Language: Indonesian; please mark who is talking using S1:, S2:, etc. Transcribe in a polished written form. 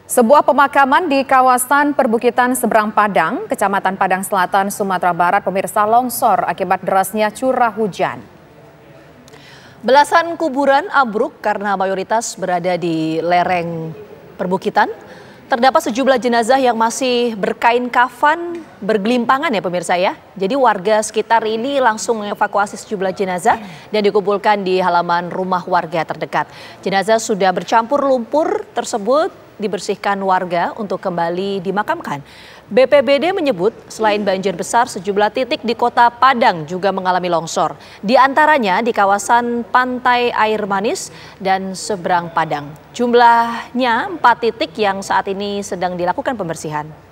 S1: Sebuah pemakaman di kawasan perbukitan Seberang Padang, Kecamatan Padang Selatan, Sumatera Barat, pemirsa longsor akibat derasnya curah hujan.
S2: Belasan kuburan ambruk karena mayoritas berada di lereng perbukitan. Terdapat sejumlah jenazah yang masih berkain kafan bergelimpangan ya pemirsa ya. Jadi warga sekitar ini langsung mengevakuasi sejumlah jenazah dan dikumpulkan di halaman rumah warga terdekat. Jenazah sudah bercampur lumpur tersebut dibersihkan warga untuk kembali dimakamkan. BPBD menyebut selain banjir besar, sejumlah titik di Kota Padang juga mengalami longsor. Di antaranya di kawasan Pantai Air Manis dan Seberang Padang. Jumlahnya 4 titik yang saat ini sedang dilakukan pembersihan.